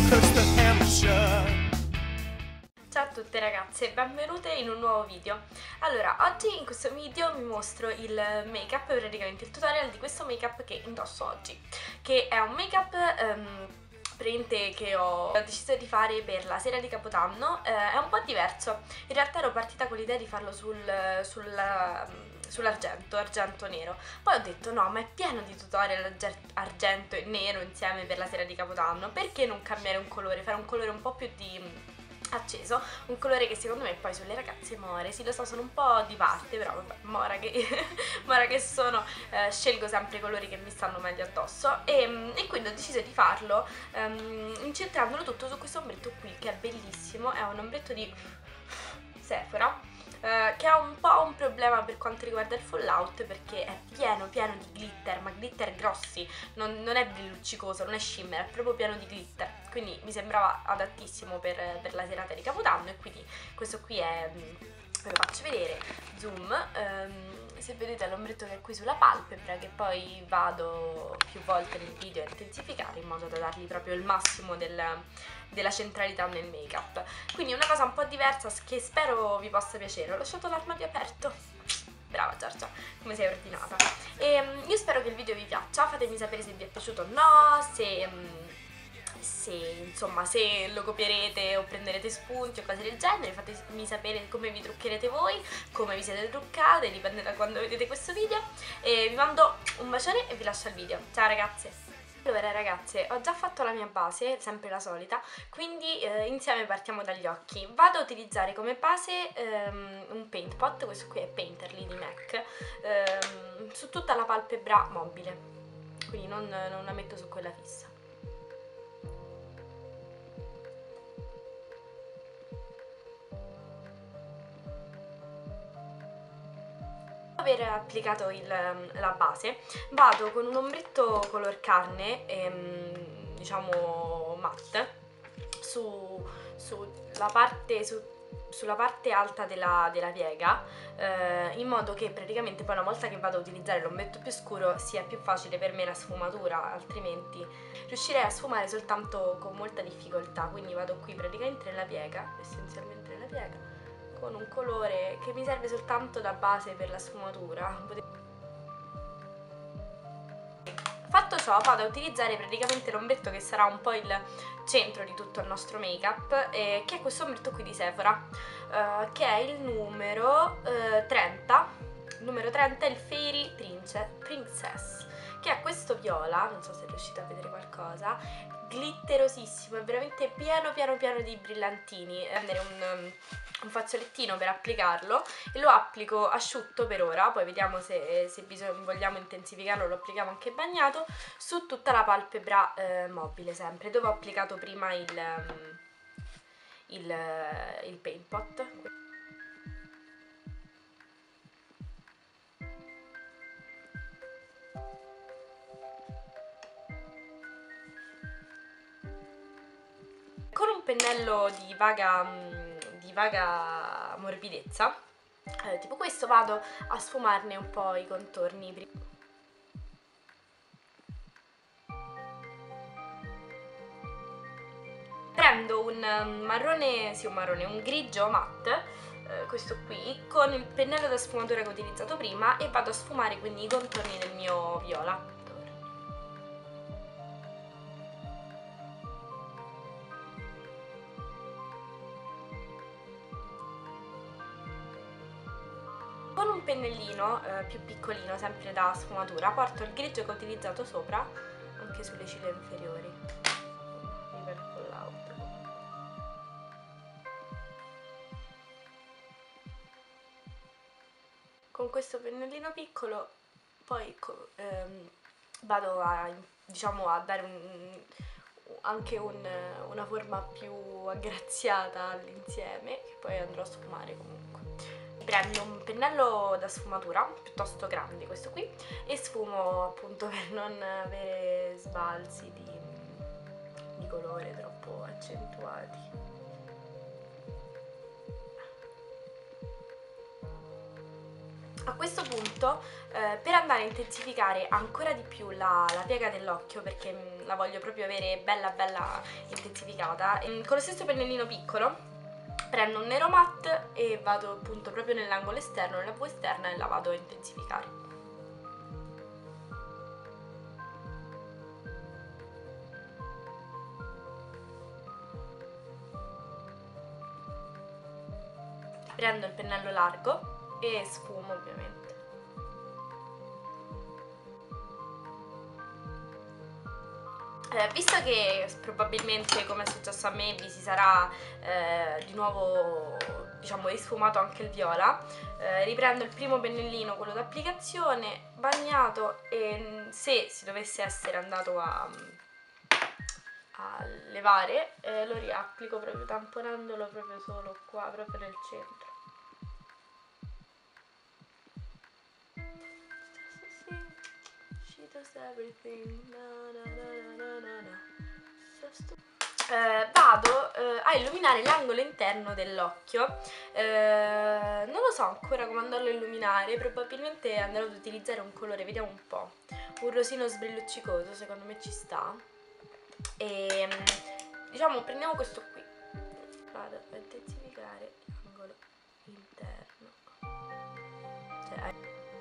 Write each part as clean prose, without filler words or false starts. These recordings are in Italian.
Ciao a tutte ragazze, benvenute in un nuovo video. Allora, oggi in questo video vi mostro il make-up, praticamente il tutorial di questo make-up che indosso oggi, che è un make-up che ho deciso di fare per la sera di Capodanno. È un po' diverso. In realtà ero partita con l'idea di farlo sull'argento, argento nero. Poi ho detto no, ma è pieno di tutorial argento e nero insieme per la sera di Capodanno, perché non cambiare un colore, fare un colore un po' più di acceso, un colore che secondo me poi sulle ragazze more. Sì, lo so, sono un po' di parte, però vabbè, mora che sono, scelgo sempre i colori che mi stanno meglio addosso e quindi ho deciso di farlo incentrandolo tutto su questo ombretto qui, che è bellissimo. È un ombretto di Sephora, che ha un po' un problema per quanto riguarda il fallout, perché è pieno di glitter, ma glitter grossi, non è brilluccicoso, non è shimmer, è proprio pieno di glitter, quindi mi sembrava adattissimo per la serata di Capodanno. E quindi questo qui è, ve lo faccio vedere, zoom, se vedete l'ombretto che è qui sulla palpebra, che poi vado più volte nel video a intensificare in modo da dargli proprio il massimo della centralità nel make up. Quindi una cosa un po' diversa che spero vi possa piacere. Ho lasciato l'armadio aperto. Brava Giorgia, come sei ordinata. E io spero che il video vi piaccia, fatemi sapere se vi è piaciuto o no, insomma, se lo copierete o prenderete spunti o cose del genere. Fatemi sapere come vi truccherete voi, come vi siete truccate, dipende da quando vedete questo video. E vi mando un bacione e vi lascio al video. Ciao ragazze! Allora ragazze, ho già fatto la mia base, sempre la solita, quindi insieme partiamo dagli occhi. Vado a utilizzare come base un paint pot, questo qui è Painterly di MAC, su tutta la palpebra mobile, quindi non la metto su quella fissa. Dopo aver applicato la base, vado con un ombretto color carne, diciamo matte, sulla parte alta della piega, in modo che praticamente poi una volta che vado a utilizzare l'ombretto più scuro sia più facile per me la sfumatura, altrimenti riuscirei a sfumare soltanto con molta difficoltà. Quindi vado qui praticamente nella piega, essenzialmente nella piega, con un colore che mi serve soltanto da base per la sfumatura. Fatto ciò, vado a utilizzare praticamente l'ombretto che sarà un po' il centro di tutto il nostro make up, che è questo ombretto qui di Sephora, che è il numero 30. Il numero 30 è il Fairy Princess, che è questo viola, non so se riuscite a vedere qualcosa, glitterosissimo, è veramente pieno di brillantini. Prendere un fazzolettino per applicarlo e lo applico asciutto per ora, poi vediamo se vogliamo intensificarlo, lo applichiamo anche bagnato, su tutta la palpebra mobile, sempre dove ho applicato prima il paint pot. Con un pennello di vaga morbidezza, tipo questo, vado a sfumarne un po' i contorni. Prendo un marrone, sì un marrone, un grigio matte, questo qui, con il pennello da sfumatura che ho utilizzato prima, e vado a sfumare quindi i contorni del mio viola. Con un pennellino più piccolino, sempre da sfumatura, porto il grigio che ho utilizzato sopra anche sulle ciglia inferiori. Per fallout. Con questo pennellino piccolo poi vado a, diciamo, a dare anche una forma più aggraziata all'insieme, che poi andrò a sfumare comunque. Prendo un pennello da sfumatura piuttosto grande, questo qui, e sfumo appunto per non avere sbalzi di colore troppo accentuati. A questo punto, per andare a intensificare ancora di più la piega dell'occhio, perché la voglio proprio avere bella bella intensificata, con lo stesso pennellino piccolo prendo un nero matte e vado appunto proprio nell'angolo esterno, nella bua esterna, e la vado a intensificare. Prendo il pennello largo e sfumo ovviamente. Visto che probabilmente, come è successo a me, vi si sarà di nuovo, diciamo, risfumato anche il viola, riprendo il primo pennellino, quello d'applicazione, bagnato, e se si dovesse essere andato a levare, lo riapplico proprio tamponandolo proprio solo qua, proprio nel centro. She does everything. Vado a illuminare l'angolo interno dell'occhio. Non lo so ancora come andarlo a illuminare, probabilmente andrò ad utilizzare un colore, vediamo un po', un rosino sbrilluccicoso, secondo me ci sta. E diciamo prendiamo questo qui, vado a intensificare l'angolo interno, cioè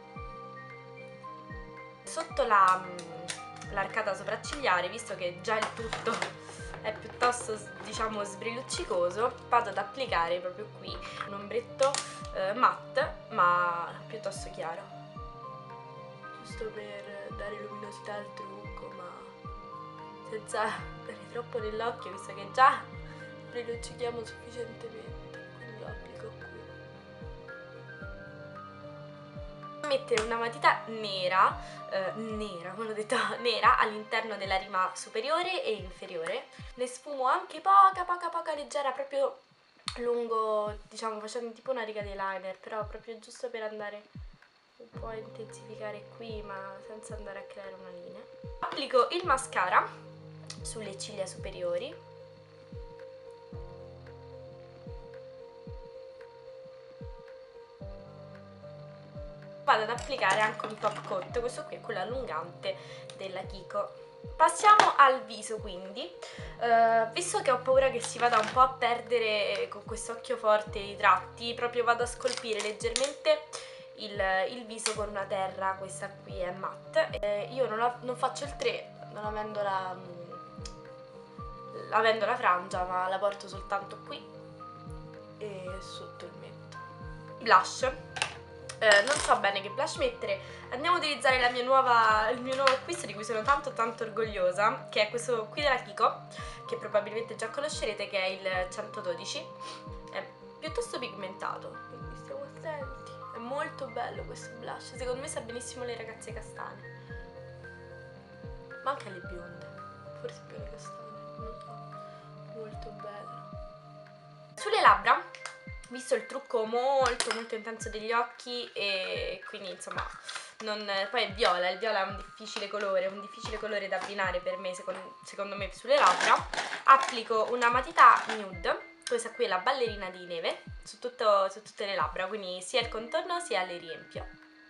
sotto l'arcata sopraccigliare, visto che già il tutto è piuttosto, diciamo, sbrilluccicoso, vado ad applicare proprio qui un ombretto matte ma piuttosto chiaro, giusto per dare luminosità al trucco, ma senza dare troppo nell'occhio, visto che già sbrilluccichiamo sufficientemente, quindi lo applico qui. Mettere una matita nera, come ho detto, nera all'interno della rima superiore e inferiore. Ne sfumo anche poca leggera, proprio lungo, diciamo, facendo tipo una riga di eyeliner, però proprio giusto per andare un po' a intensificare qui, ma senza andare a creare una linea. Applico il mascara sulle ciglia superiori. Vado ad applicare anche un top coat, questo qui è quello allungante della Kiko. Passiamo al viso, quindi, visto che ho paura che si vada un po' a perdere con questo occhio forte i tratti, proprio vado a scolpire leggermente il viso con una terra, questa qui è matte. Io non faccio il 3, non avendo la frangia, ma la porto soltanto qui e sotto il mento. Blush. Non so bene che blush mettere, andiamo ad utilizzare il mio nuovo acquisto di cui sono tanto orgogliosa, che è questo qui della Kiko, che probabilmente già conoscerete, che è il 112. È piuttosto pigmentato, quindi stiamo attenti. È molto bello questo blush, secondo me sa benissimo alle ragazze castane, ma anche alle bionde, forse più alle castane, non lo so, molto bello. Sulle labbra, visto il trucco molto intenso degli occhi, e quindi insomma poi il viola è un difficile colore da abbinare per me, secondo me, sulle labbra, applico una matita nude, questa qui è la ballerina di neve, su tutte le labbra, quindi sia il contorno sia le riempio.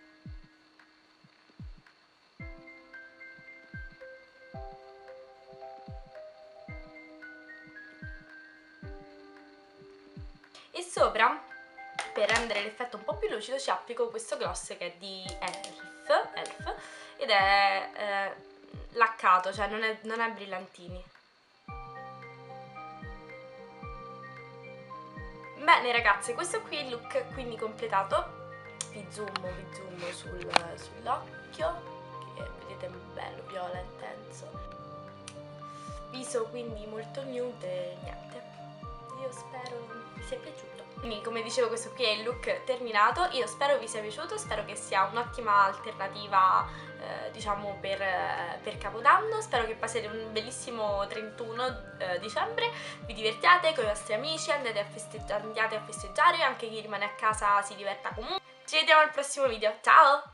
E sopra, per rendere l'effetto un po' più lucido, ci applico questo gloss che è di Elf ed è laccato, cioè non è brillantini. Bene ragazze, questo qui è il look quindi completato. Vi zoomo sull'occhio, che vedete è bello viola intenso, viso quindi molto nude e niente, io spero vi sia piaciuto. Quindi, come dicevo, questo qui è il look terminato, io spero vi sia piaciuto, spero che sia un'ottima alternativa diciamo per Capodanno, spero che passate un bellissimo 31 dicembre, vi divertiate con i vostri amici, andiate a festeggiare, anche chi rimane a casa si diverta comunque. Ci vediamo al prossimo video, ciao!